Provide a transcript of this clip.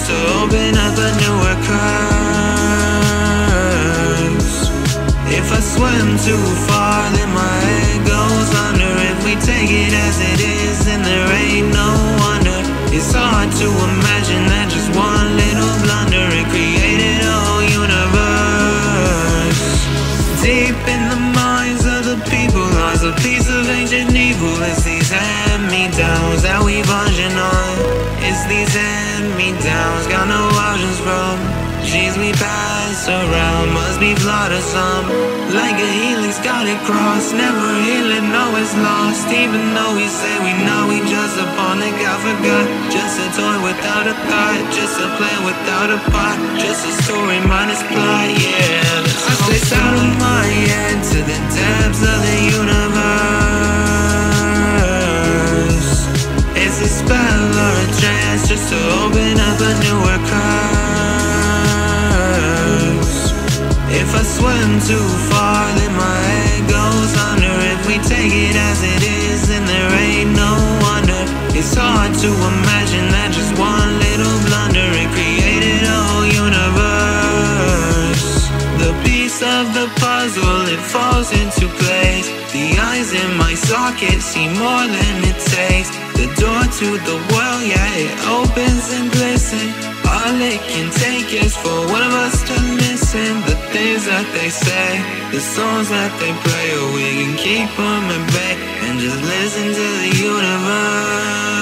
to open up a newer curse. If I swim too far, then my head goes under. If we take it as it is, then there ain't no wonder. It's hard to imagine that just one little blunder it created a whole universe. Deep in the minds of the people lies a piece of ancient evil. It's these hand-me-downs that we function on. It's these hand-me-downs, got no options from genes we pass around. Must be flawed or some, like a helix got it crossed. Never healing, no it's lost. Even though we say we know, we just a pawn that got forgot. Just a toy without a thought, just a plan without a plot, just a story minus plot, yeah. I stay out of my head to the depths of the universe. It's a spell or a trance just to open up a newer curse. If I swim too far, then my head goes under. If we take it as it is, then there ain't no wonder. It's hard to imagine that just one little blunder it created a whole universe. The piece of the puzzle, it falls into place. The eyes in my socket see more than it takes. The door to the world, yeah, it opens and glistens. All it can take is for one of us to listen. The things that they say, the songs that they play, or we can keep them at bay and just listen to the universe.